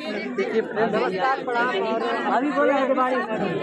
देखिए नमस्कार प्रणाम और अभी बोला है हेलो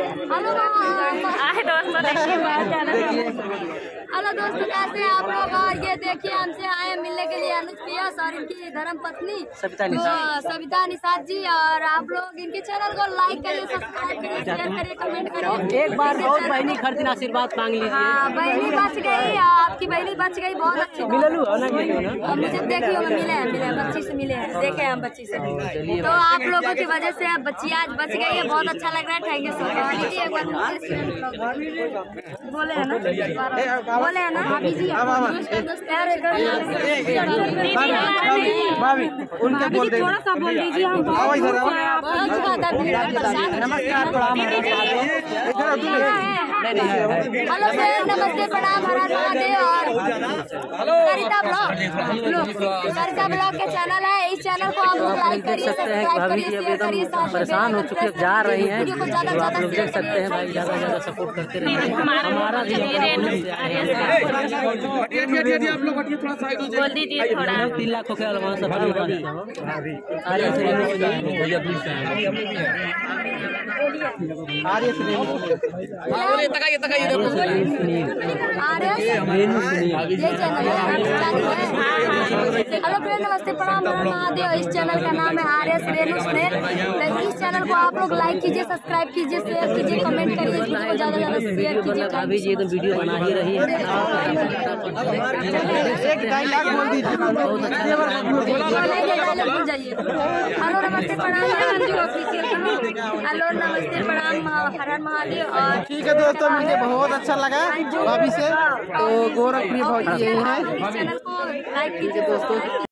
दोस्तों, कैसे हैं आप लोग। और ये देखिए हमसे आए मिलने के लिए अनुज पियास और इनकी धर्म पत्नी सविता निषाद जी। और आप लोग इनके चैनल को लाइक करिए, सब्सक्राइब करिए, शेयर करिए, कमेंट करिए। एक बार बहुत बहनी खर्च आशीर्वाद मांग लीजिए। हाँ, बहनी बच गई, आपकी बहनी बच गई, बहुत अच्छी। मुझे देखिए मिले बच्ची से मिले हैं, देखे हम बच्ची से। तो आप लोगों की वजह से अब बच्ची आज बच गई है, बहुत अच्छा लग रहा है। Thank you so much. एक बार बोले है ना भाभी जी, उनके बोल दे, थोड़ा सा बोल दीजिए। हम नमस्कार प्रणाम। हेलो सर, नमस्ते प्रणाम, हर हर महादेव। और सरिता ब्लॉग के चैनल है, इस चैनल को आप लोग लाइक करिए, सब्सक्राइब करिए, शेयर करिए। परेशान हो चुके जा रही हैं, तो आप लोग देख सकते हैं भाई, ज्यादा ज्यादा सपोर्ट करते रहिए। हमारा भी बोल दीजिए थोड़ा। 3 लाख हो गया वहाँ सब हेलो फ्रेंड, नमस्ते प्रणाम महादेव। इस चैनल का नाम है RS रेणु स्नेह। इस चैनल को आप लोग लाइक कीजिए, सब्सक्राइब कीजिए, शेयर कीजिए, कमेंट करिए, वीडियो को ज्यादा ज्यादा शेयर कीजिए। अभी जी एकदम वीडियो बना ही रही है। हेलो नमस्ते प्रणाम, हेलो नमस्ते प्रणाम, हर हर महादेव। और ठीक है दोस्तों, मुझे बहुत अच्छा लगा भाभी से। तो गोरखपुरी भौजी यही है। चैनल को लाइक कीजिए दोस्तों।